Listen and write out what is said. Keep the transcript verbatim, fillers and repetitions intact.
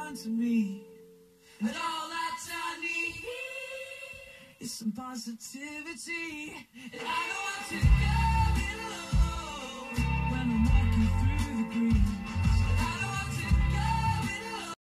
run to me. And all that I need is some positivity. And I don't want to go alone when I'm walking through the green.